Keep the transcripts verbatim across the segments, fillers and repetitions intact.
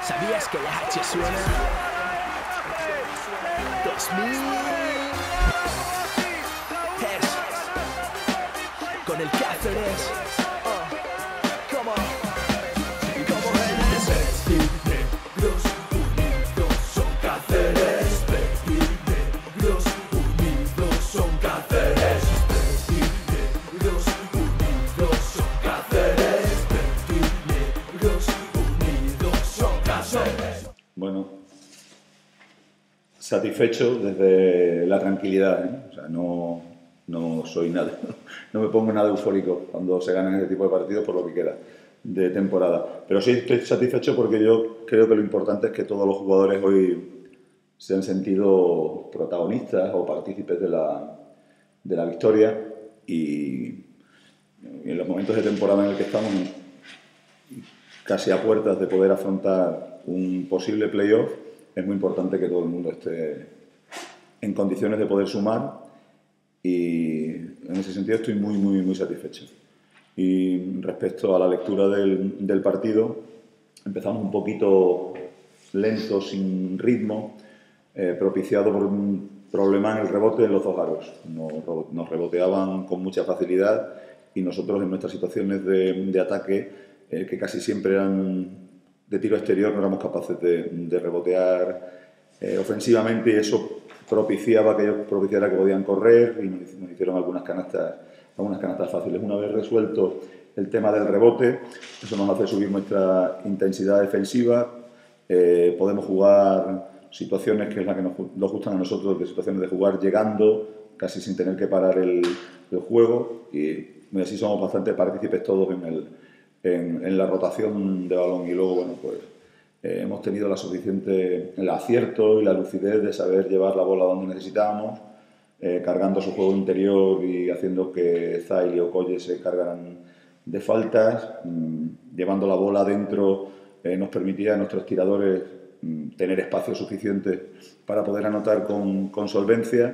¿Sabías que la H suena? dos mil Hertz con el Cáceres. Oh, come on. ¿Cómo es? Negros unidos son Cáceres. Negros unidos son Cáceres. Negros unidos son Cáceres. Negros unidos son Cáceres. Bueno, satisfecho desde la tranquilidad, ¿eh? O sea, no, no soy nada, no me pongo nada eufórico cuando se ganan este tipo de partidos por lo que queda de temporada. Pero sí estoy satisfecho porque yo creo que lo importante es que todos los jugadores hoy se han sentido protagonistas o partícipes de la, de la victoria y, y en los momentos de temporada en el que estamos, casi a puertas de poder afrontar un posible playoff, es muy importante que todo el mundo esté en condiciones de poder sumar y en ese sentido estoy muy, muy, muy satisfecho. Y respecto a la lectura del, del partido, empezamos un poquito lento, sin ritmo, eh, propiciado por un problema en el rebote en los dos aros. Nos, nos reboteaban con mucha facilidad y nosotros en nuestras situaciones de, de ataque, eh, que casi siempre eran de tiro exterior, no éramos capaces de, de rebotear eh, ofensivamente y eso propiciaba que ellos propiciara que podían correr y nos, nos hicieron algunas canastas, algunas canastas fáciles. Una vez resuelto el tema del rebote, eso nos hace subir nuestra intensidad defensiva, eh, podemos jugar situaciones que es la que nos, nos gustan a nosotros, de situaciones de jugar llegando, casi sin tener que parar el, el juego y así somos bastante partícipes todos en el En, en la rotación de balón y luego bueno pues eh, hemos tenido la suficiente el acierto y la lucidez de saber llevar la bola donde necesitábamos, eh, cargando su juego interior y haciendo que Zail y Okoye se cargaran de faltas, mmm, llevando la bola adentro eh, nos permitía a nuestros tiradores mmm, tener espacio suficiente para poder anotar con, con solvencia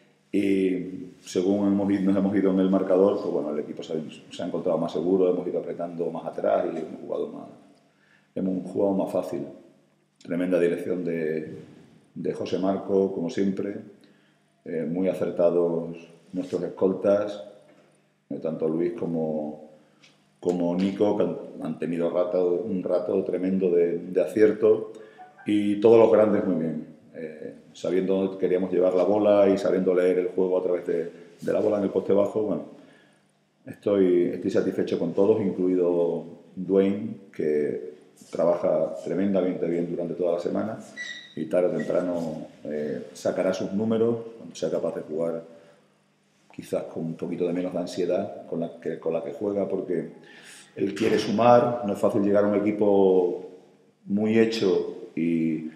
y según hemos ido, nos hemos ido en el marcador, pues bueno, el equipo se, se ha encontrado más seguro, hemos ido apretando más atrás y hemos jugado más, hemos jugado más fácil. Tremenda dirección de, de José Marco, como siempre, eh, muy acertados nuestros escoltas, eh, tanto Luis como, como Nico, que han, han tenido rato, un rato tremendo de, de acierto y todos los grandes muy bien. Eh, sabiendo dónde queríamos llevar la bola y sabiendo leer el juego a través de, de la bola en el poste bajo, bueno, estoy, estoy satisfecho con todos, incluido Dwayne, que trabaja tremendamente bien durante toda la semana y tarde o temprano eh, sacará sus números cuando sea capaz de jugar quizás con un poquito de menos de ansiedad con la que, con la que juega, porque él quiere sumar, no es fácil llegar a un equipo muy hecho y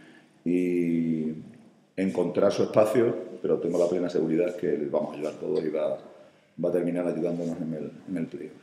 y encontrar su espacio, pero tengo la plena seguridad que le vamos a ayudar todos y va, va a terminar ayudándonos en el, en el playoff.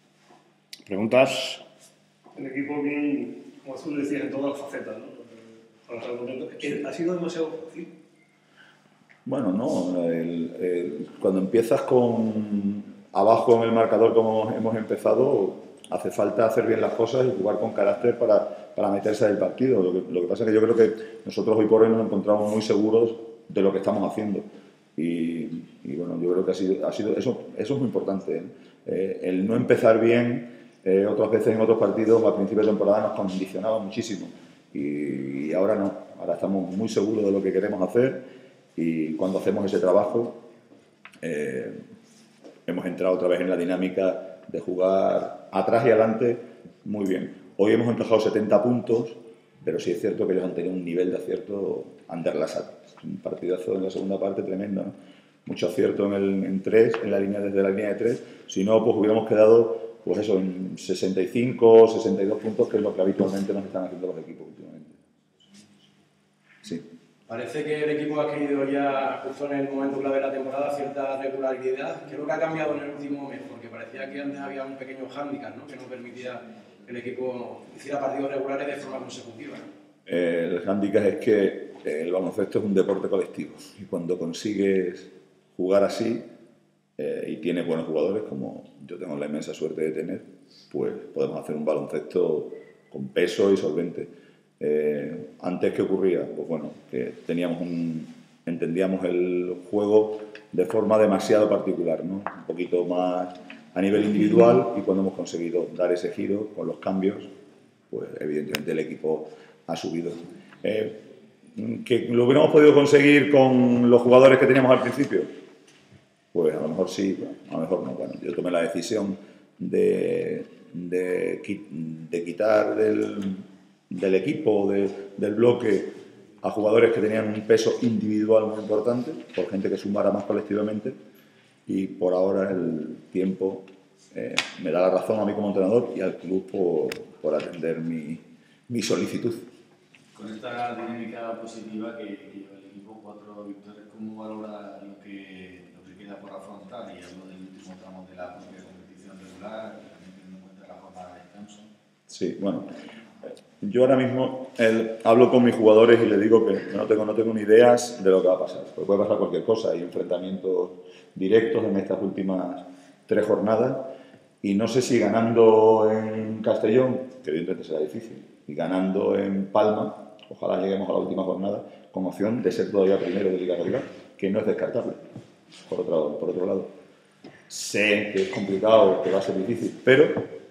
¿Preguntas? El equipo bien, como tú decías, en todas las facetas, ¿no? Para estar contento. ¿Ha sido demasiado fácil? Bueno, no. El, el, cuando empiezas con abajo en el marcador como hemos empezado, hace falta hacer bien las cosas y jugar con carácter para, para meterse en el partido. Lo que, lo que pasa es que yo creo que nosotros hoy por hoy nos encontramos muy seguros de lo que estamos haciendo. Y, y bueno, yo creo que ha sido, ha sido eso, eso es muy importante. ¿eh? Eh, el no empezar bien, eh, otras veces en otros partidos, al principio de temporada nos condicionaba muchísimo. Y, y ahora no, ahora estamos muy seguros de lo que queremos hacer y cuando hacemos ese trabajo eh, hemos entrado otra vez en la dinámica de jugar atrás y adelante muy bien. Hoy hemos encajado setenta puntos, pero sí es cierto que ellos han tenido un nivel de acierto underlasat. Un partidazo en la segunda parte tremendo, ¿no? Mucho acierto en, el, en tres, en la línea, desde la línea de tres. Si no, pues hubiéramos quedado pues eso, en sesenta y cinco, sesenta y dos puntos, que es lo que habitualmente nos están haciendo los equipos últimamente. Sí. Parece que el equipo ha adquirido ya, justo en el momento clave de la temporada, cierta regularidad. ¿Qué es lo que ha cambiado en el último mes? Porque parecía que antes había un pequeño hándicap, ¿no? Que no permitía que el equipo hiciera partidos regulares de forma consecutiva, ¿no? Eh, el hándicap es que el baloncesto es un deporte colectivo y cuando consigues jugar así eh, y tienes buenos jugadores, como yo tengo la inmensa suerte de tener, pues podemos hacer un baloncesto con peso y solvente. Eh, antes, ¿qué ocurría? Pues bueno, que teníamos un, entendíamos el juego de forma demasiado particular, ¿no? Un poquito más a nivel individual, y cuando hemos conseguido dar ese giro con los cambios, pues evidentemente el equipo ha subido. Eh, ¿que lo hubiéramos podido conseguir con los jugadores que teníamos al principio? Pues a lo mejor sí, a lo mejor no. Bueno, yo tomé la decisión de, de, de quitar del, del equipo, de, del bloque, a jugadores que tenían un peso individual muy importante, por gente que sumara más colectivamente, y por ahora el tiempo eh, me da la razón a mí como entrenador y al club por, por atender mi, mi solicitud. Con esta dinámica positiva que, que lleva el equipo, cuatro victorias, ¿cómo valora lo que, lo que queda por afrontar? Y hablo del último tramo de la propia competición regular, también teniendo en cuenta la jornada de descanso. Sí, bueno, yo ahora mismo el, hablo con mis jugadores y les digo que no tengo, no tengo ni ideas de lo que va a pasar, porque puede pasar cualquier cosa. Hay enfrentamientos directos en estas últimas tres jornadas, y no sé si ganando en Castellón, que evidentemente será difícil, y ganando en Palma, ojalá lleguemos a la última jornada con opción de ser todavía primero de Liga Regular, que no es descartable. Por otro, por otro lado, sé que es complicado, que va a ser difícil, pero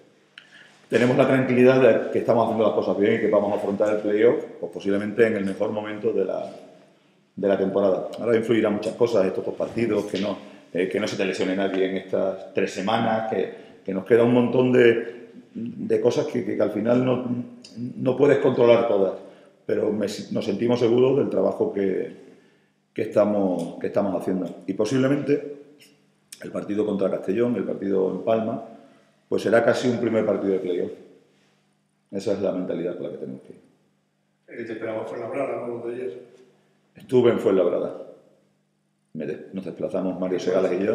tenemos la tranquilidad de que estamos haciendo las cosas bien y que vamos a afrontar el playoff, pues posiblemente en el mejor momento de la, de la temporada. Ahora influirán muchas cosas, estos dos partidos, que no, eh, que no se te lesione nadie en estas tres semanas, que, que nos queda un montón de, de cosas que, que, que al final no, no puedes controlar todas, pero me, nos sentimos seguros del trabajo que, que, estamos, que estamos haciendo. Y posiblemente el partido contra Castellón, el partido en Palma, pues será casi un primer partido de playoff. Esa es la mentalidad con la que tenemos que ir. Eh, te esperamos Fuenlabrada, ¿no? De ayer. Estuve en Fuenlabrada. Nos desplazamos Mario Segales y yo,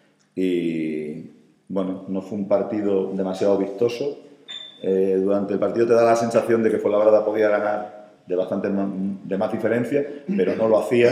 y bueno, no fue un partido demasiado vistoso. Eh, durante el partido te da la sensación de que Fuenlabrada podía ganar de bastante más, de más diferencia, pero no lo hacía.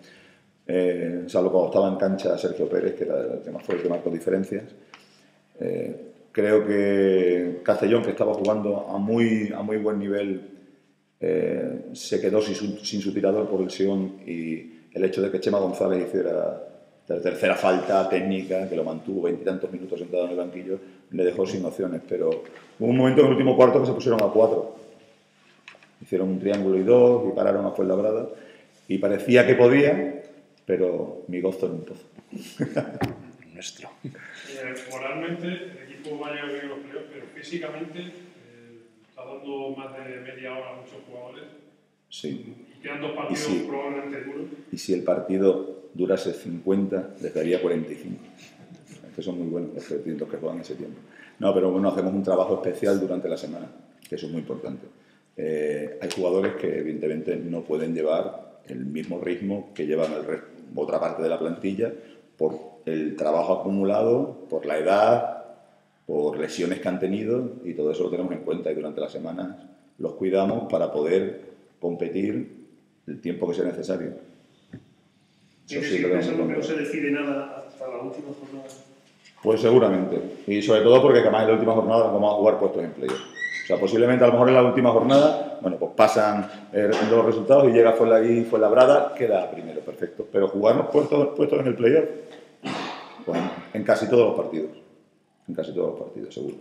Eh, salvo cuando estaba en cancha Sergio Pérez, que era el que más fue el que marcó diferencias. Eh, creo que Castellón, que estaba jugando a muy, a muy buen nivel, eh, se quedó sin su, sin su tirador por lesión, y el hecho de que Chema González hiciera la tercera falta técnica, que lo mantuvo veintitantos minutos sentado en el banquillo, le dejó sin opciones. Pero hubo un momento en el último cuarto que se pusieron a cuatro. Hicieron un triángulo y dos y pararon a Fuenlabrada, y parecía que podía, pero mi gozo en un pozo. Nuestro. Eh, moralmente, el equipo va a llegar bien a los playoffs, pero físicamente eh, está dando más de media hora a muchos jugadores. Sí. Y quedan dos partidos sí. probablemente duros. Y si el partido durase cincuenta, les daría cuarenta y cinco. Estos son muy buenos los que, los que juegan ese tiempo. No, pero bueno, hacemos un trabajo especial durante la semana, que eso es muy importante. Eh, hay jugadores que evidentemente no pueden llevar el mismo ritmo que llevan el resto, otra parte de la plantilla, por el trabajo acumulado, por la edad, por lesiones que han tenido, y todo eso lo tenemos en cuenta, y durante las semanas los cuidamos para poder competir el tiempo que sea necesario. Eso sí, lo tenemos en que cuenta. no se decide nada hasta la última jornada. Pues seguramente, y sobre todo porque además en la última jornada vamos a jugar puestos en playoff. O sea, posiblemente a lo mejor en la última jornada, bueno, pues pasan eh, los resultados y llega Fuenlabrada, queda primero, perfecto. Pero jugarnos puestos, puestos en el playoff, pues en casi todos los partidos, en casi todos los partidos, seguro.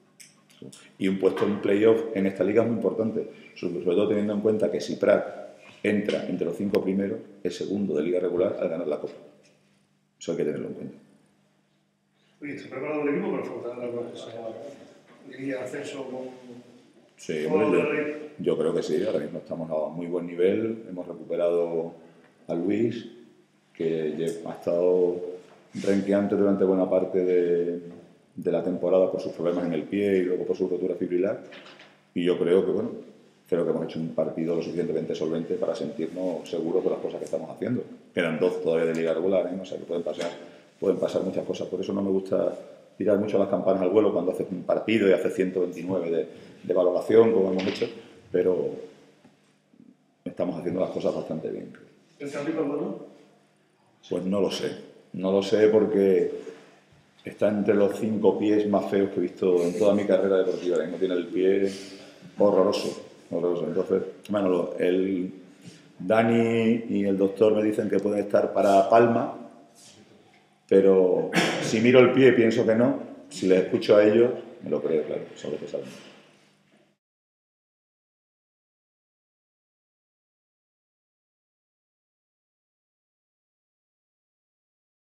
Y un puesto en playoff en esta liga es muy importante, sobre todo teniendo en cuenta que si Prat entra entre los cinco primeros, es segundo de liga regular al ganar la Copa. Eso hay que tenerlo en cuenta. Oye, ¿está preparado el equipo para afrontar la línea de ascenso con Sí, todo hombre, lo de la yo, yo creo que sí, ahora mismo estamos a muy buen nivel, hemos recuperado a Luis, que ha estado renqueante durante buena parte de, de la temporada por sus problemas en el pie y luego por su rotura fibrilar, y yo creo que, bueno, creo que hemos hecho un partido lo suficientemente solvente para sentirnos seguros de las cosas que estamos haciendo. Quedan dos todavía de liga regular, ¿eh? O sea que pueden pasar, pueden pasar muchas cosas, por eso no me gusta tirar mucho las campanas al vuelo cuando haces un partido y haces ciento veintinueve de, de valoración, como hemos hecho, pero estamos haciendo las cosas bastante bien. ¿El cambio bueno? Pues no lo sé, no lo sé porque está entre los cinco pies más feos que he visto en toda mi carrera deportiva. No tiene el pie horroroso, horroroso. Entonces, bueno, lo- el Dani y el doctor me dicen que puede estar para Palma, pero si miro el pie pienso que no, si les escucho a ellos, me lo creo, claro, eso es lo que sabemos.